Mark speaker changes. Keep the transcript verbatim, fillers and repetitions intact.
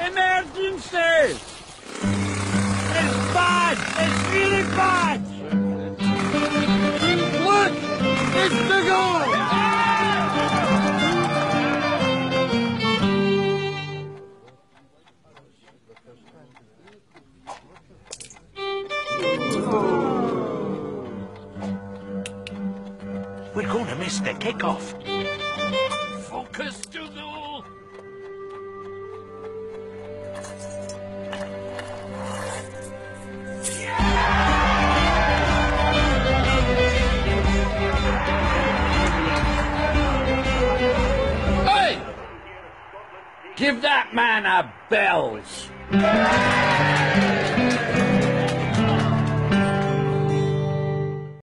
Speaker 1: Emergency! It's bad! It's really bad! Look! It's the goal!
Speaker 2: We're going to miss the kickoff.
Speaker 1: Focus, Dougal! Hey! Give that man a bells!